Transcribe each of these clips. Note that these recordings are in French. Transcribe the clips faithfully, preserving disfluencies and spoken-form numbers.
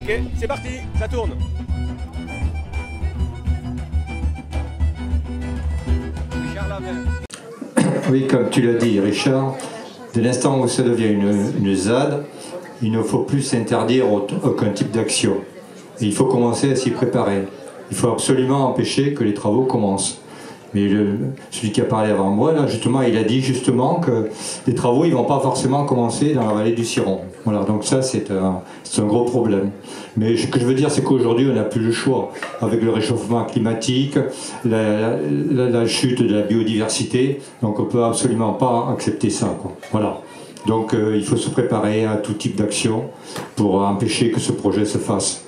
Ok, c'est parti, ça tourne. Richard Lavin. Oui, comme tu l'as dit, Richard, dès l'instant où ça devient une, une Z A D, il ne faut plus s'interdire aucun type d'action. Et il faut commencer à s'y préparer. Il faut absolument empêcher que les travaux commencent. Mais le, celui qui a parlé avant moi, là, justement, il a dit justement que les travaux, ils ne vont pas forcément commencer dans la vallée du Ciron. Voilà, donc ça, c'est un, c'est un gros problème. Mais ce que je veux dire, c'est qu'aujourd'hui, on n'a plus le choix. Avec le réchauffement climatique, la, la, la chute de la biodiversité, donc on ne peut absolument pas accepter ça, quoi. Voilà. Donc euh, il faut se préparer à tout type d'action pour empêcher que ce projet se fasse.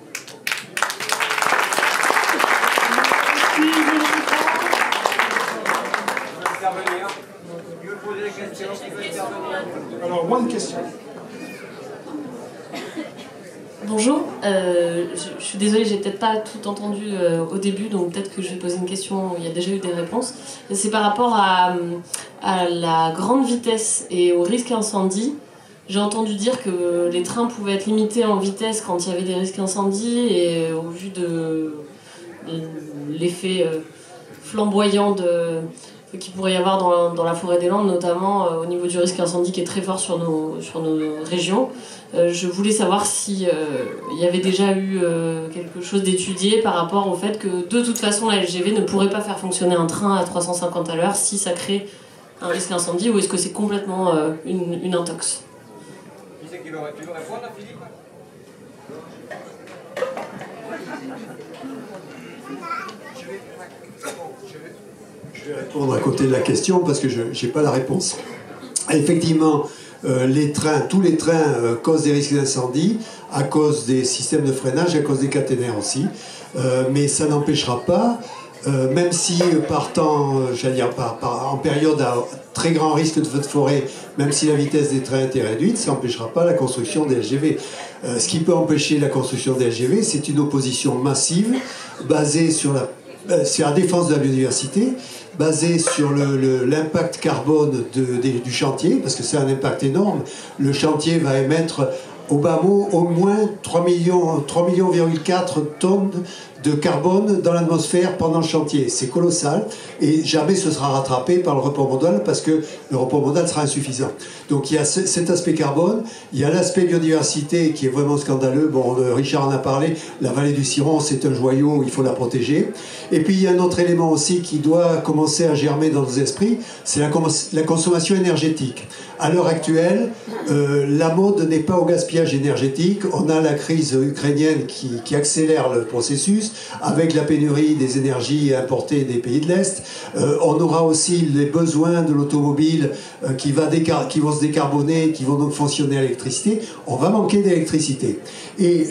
Alors, one question. Bonjour, euh, je, je suis désolée, j'ai peut-être pas tout entendu euh, au début, donc peut-être que je vais poser une question où il y a déjà eu des réponses. C'est par rapport à, à la grande vitesse et au risque incendie. J'ai entendu dire que les trains pouvaient être limités en vitesse quand il y avait des risques incendie, et au vu de l'effet flamboyant de... qu'il pourrait y avoir dans, dans la forêt des Landes, notamment euh, au niveau du risque incendie qui est très fort sur nos, sur nos régions. Euh, je voulais savoir si euh, il y avait déjà eu euh, quelque chose d'étudié par rapport au fait que de toute façon la L G V ne pourrait pas faire fonctionner un train à trois cent cinquante à l'heure si ça crée un risque incendie, ou est-ce que c'est complètement euh, une, une intox? Qui c'est qui veut répondre, Philippe? Je vais répondre à côté de la question parce que je n'ai pas la réponse. Effectivement, euh, les trains, tous les trains euh, causent des risques d'incendie à cause des systèmes de freinage, à cause des caténaires aussi. Euh, mais ça n'empêchera pas, euh, même si euh, par temps, euh, j'allais dire, par, par, en période à très grand risque de feu de forêt, même si la vitesse des trains était réduite, ça n'empêchera pas la construction des L G V. Euh, ce qui peut empêcher la construction des L G V, c'est une opposition massive basée sur la, euh, sur la défense de la biodiversité, basé sur l'impact carbone de, de, du chantier, parce que c'est un impact énorme. Le chantier va émettre au bas mot au moins trois millions virgule quatre tonnes de carbone dans l'atmosphère pendant le chantier. C'est colossal et jamais ce sera rattrapé par le report modal parce que le report modal sera insuffisant. Donc il y a ce, cet aspect carbone, il y a l'aspect biodiversité qui est vraiment scandaleux. Bon, Richard en a parlé, la vallée du Ciron c'est un joyau, il faut la protéger. Et puis il y a un autre élément aussi qui doit commencer à germer dans nos esprits, c'est la, la consommation énergétique. À l'heure actuelle, euh, la mode n'est pas au gaspillage énergétique. On a la crise ukrainienne qui, qui accélère le processus avec la pénurie des énergies importées des pays de l'Est. Euh, on aura aussi les besoins de l'automobile euh, qui, va qui vont se décarboner, qui vont donc fonctionner à l'électricité. On va manquer d'électricité. Et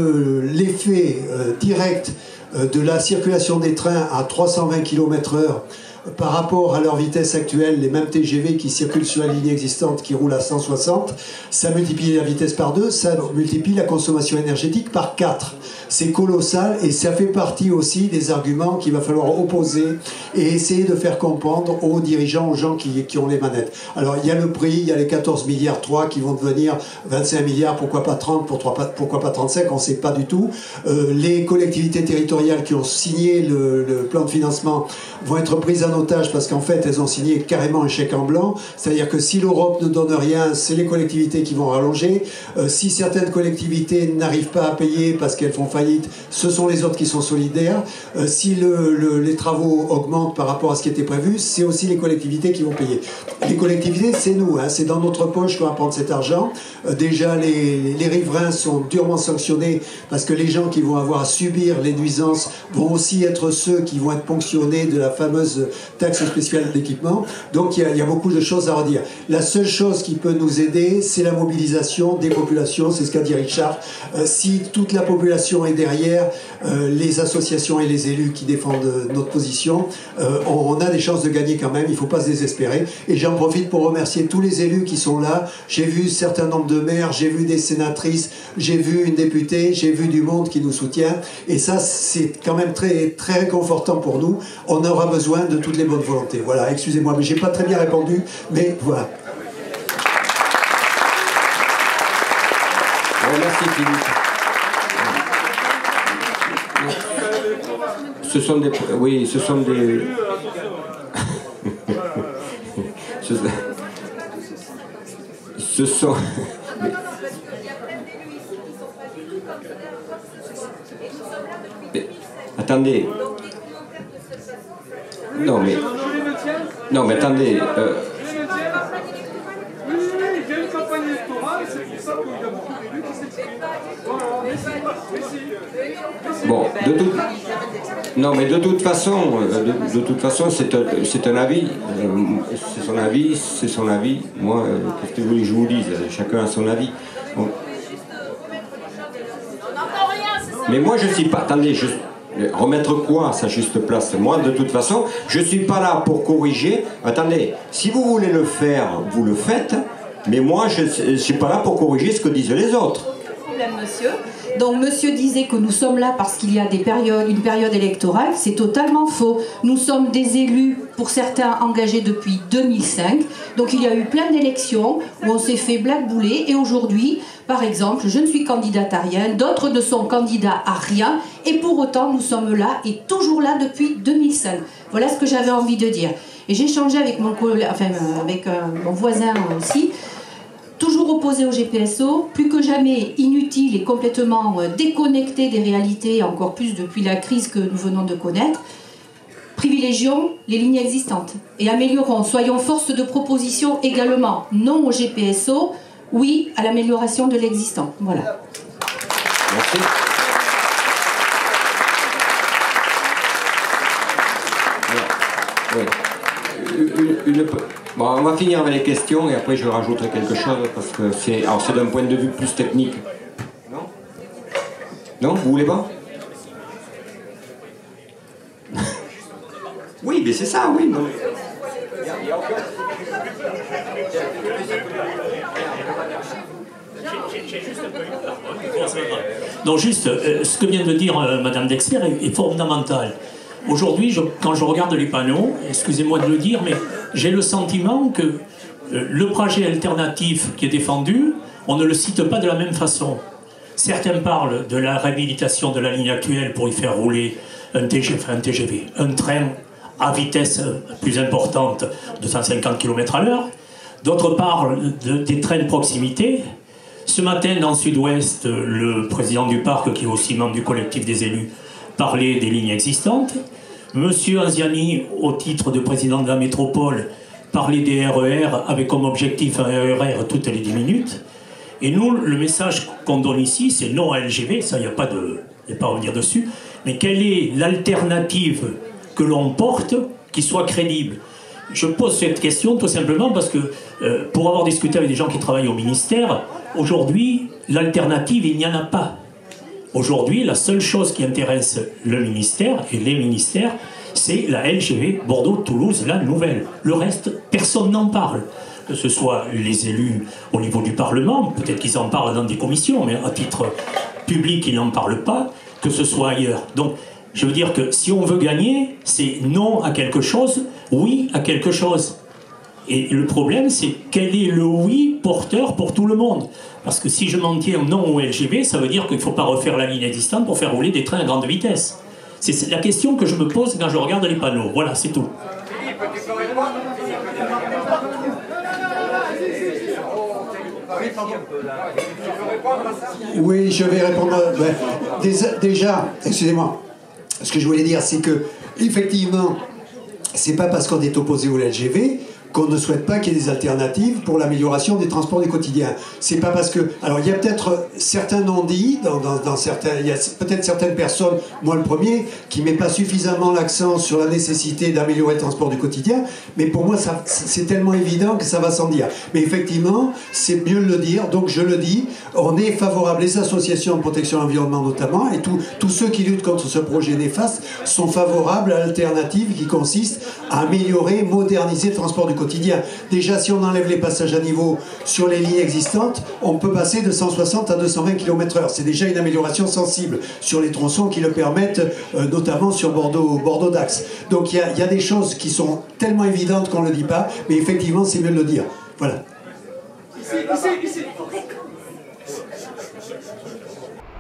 l'effet euh, direct euh, de la circulation des trains à trois cent vingt kilomètres heure par rapport à leur vitesse actuelle, les mêmes T G V qui circulent sur la ligne existante qui roulent à cent soixante, ça multiplie la vitesse par deux, ça multiplie la consommation énergétique par quatre. C'est colossal et ça fait partie aussi des arguments qu'il va falloir opposer et essayer de faire comprendre aux dirigeants, aux gens qui, qui ont les manettes. Alors il y a le prix, il y a les quatorze milliards trois qui vont devenir vingt-cinq milliards, pourquoi pas trente, pourquoi pas trente-cinq, on ne sait pas du tout. Euh, les collectivités territoriales qui ont signé le, le plan de financement vont être prises en otage parce qu'en fait elles ont signé carrément un chèque en blanc, c'est-à-dire que si l'Europe ne donne rien, c'est les collectivités qui vont rallonger. Euh, si certaines collectivités n'arrivent pas à payer parce qu'elles font faillite, ce sont les autres qui sont solidaires. Euh, si le, le, les travaux augmentent par rapport à ce qui était prévu, c'est aussi les collectivités qui vont payer. Les collectivités, c'est nous, hein, c'est dans notre poche qu'on va prendre cet argent. Euh, déjà les, les riverains sont durement sanctionnés parce que les gens qui vont avoir à subir les nuisances vont aussi être ceux qui vont être ponctionnés de la fameuse taxe spéciale d'équipement. Donc il y, a, il y a beaucoup de choses à redire. La seule chose qui peut nous aider, c'est la mobilisation des populations, c'est ce qu'a dit Richard. Euh, si toute la population est derrière, euh, les associations et les élus qui défendent notre position, euh, on, on a des chances de gagner quand même, il ne faut pas se désespérer. Et j'en profite pour remercier tous les élus qui sont là. J'ai vu un certain nombre de maires, j'ai vu des sénatrices, j'ai vu une députée, j'ai vu du monde qui nous soutient. Et ça, c'est quand même très, très réconfortant pour nous. On aura besoin de toutes les bonnes volontés. Voilà, excusez-moi, mais j'ai pas très bien répondu, mais voilà. Merci Philippe. ce sont des... Oui, ce sont des... ce, ce sont... Mais, attendez. Non, mais... Non, mais attendez. Euh, Bon, de toute... Non, mais de toute façon, de, de toute façon, c'est un, c'est un avis. C'est son avis, c'est son avis. Moi, qu'est-ce que vous voulez que je vous dise? Chacun a son avis. Bon. Mais moi, je suis pas... Attendez, je... remettre quoi à sa juste place? Moi, de toute façon, je suis pas là pour corriger. Attendez, si vous voulez le faire, vous le faites. Mais moi, je ne suis pas là pour corriger ce que disent les autres. Monsieur. Donc monsieur disait que nous sommes là parce qu'il y a des périodes, une période électorale, c'est totalement faux. Nous sommes des élus, pour certains engagés depuis deux mille cinq, donc il y a eu plein d'élections où on s'est fait blackbouler, et aujourd'hui, par exemple, je ne suis candidate à rien, d'autres ne sont candidats à rien, et pour autant nous sommes là, et toujours là depuis deux mille cinq. Voilà ce que j'avais envie de dire. Et j'ai échangé avec mon, enfin, avec, euh, mon voisin aussi, toujours opposé au G P S O, plus que jamais inutile et complètement déconnecté des réalités, encore plus depuis la crise que nous venons de connaître. Privilégions les lignes existantes et améliorons, soyons force de proposition également. Non au G P S O, oui à l'amélioration de l'existant. Voilà. Merci. Oui. Une, une, bon, on va finir avec les questions et après je rajouterai quelque chose parce que c'est, alors c'est d'un point de vue plus technique. Non? Non, vous voulez pas? Oui, mais c'est ça, oui. Non. Non, juste, euh, ce que vient de dire euh, Madame Dexter est, est fondamental. Aujourd'hui, je, quand je regarde les panneaux, excusez-moi de le dire, mais j'ai le sentiment que euh, le projet alternatif qui est défendu, on ne le cite pas de la même façon. Certains parlent de la réhabilitation de la ligne actuelle pour y faire rouler un T G V, un, T G V, un train à vitesse plus importante, deux cent cinquante kilomètres à l'heure. D'autres parlent de, des trains de proximité. Ce matin, dans le Sud-Ouest, le président du parc, qui est aussi membre du collectif des élus, parlait des lignes existantes. Monsieur Anziani, au titre de président de la métropole, parlait des R E R avec comme objectif un R E R toutes les dix minutes. Et nous, le message qu'on donne ici, c'est non à L G V, ça, il n'y a pas de, y a pas à revenir dessus. Mais quelle est l'alternative que l'on porte qui soit crédible? Je pose cette question tout simplement parce que, euh, pour avoir discuté avec des gens qui travaillent au ministère, aujourd'hui, l'alternative, il n'y en a pas. Aujourd'hui, la seule chose qui intéresse le ministère et les ministères, c'est la L G V Bordeaux-Toulouse, la nouvelle. Le reste, personne n'en parle. Que ce soit les élus au niveau du Parlement, peut-être qu'ils en parlent dans des commissions, mais à titre public, ils n'en parlent pas, que ce soit ailleurs. Donc, je veux dire que si on veut gagner, c'est non à quelque chose, oui à quelque chose. Et le problème, c'est quel est le oui porteur pour tout le monde? Parce que si je m'en tiens non au L G V, ça veut dire qu'il ne faut pas refaire la ligne existante pour faire rouler des trains à grande vitesse. C'est la question que je me pose quand je regarde les panneaux. Voilà, c'est tout. Oui, je vais répondre. Ben, déjà, déjà excusez-moi, ce que je voulais dire, c'est que, effectivement, c'est pas parce qu'on est opposé au L G V qu'on ne souhaite pas qu'il y ait des alternatives pour l'amélioration des transports du quotidien. C'est pas parce que... Alors, il y a peut-être certains non-dits, dans, dans, dans certains, il y a peut-être certaines personnes, moi le premier, qui ne met pas suffisamment l'accent sur la nécessité d'améliorer le transport du quotidien, mais pour moi, ça, c'est tellement évident que ça va sans dire. Mais effectivement, c'est mieux de le dire, donc je le dis, on est favorable, les associations de protection de l'environnement notamment, et tout, tous ceux qui luttent contre ce projet néfaste sont favorables à l'alternative qui consiste à améliorer, moderniser le transport du quotidien. Quotidien. Déjà, si on enlève les passages à niveau sur les lignes existantes, on peut passer de cent soixante à deux cent vingt kilomètres heure. C'est déjà une amélioration sensible sur les tronçons qui le permettent, euh, notamment sur Bordeaux, Bordeaux-Dax. Donc il y, y a des choses qui sont tellement évidentes qu'on ne le dit pas, mais effectivement, c'est mieux de le dire. Voilà. Ici, ici, ici.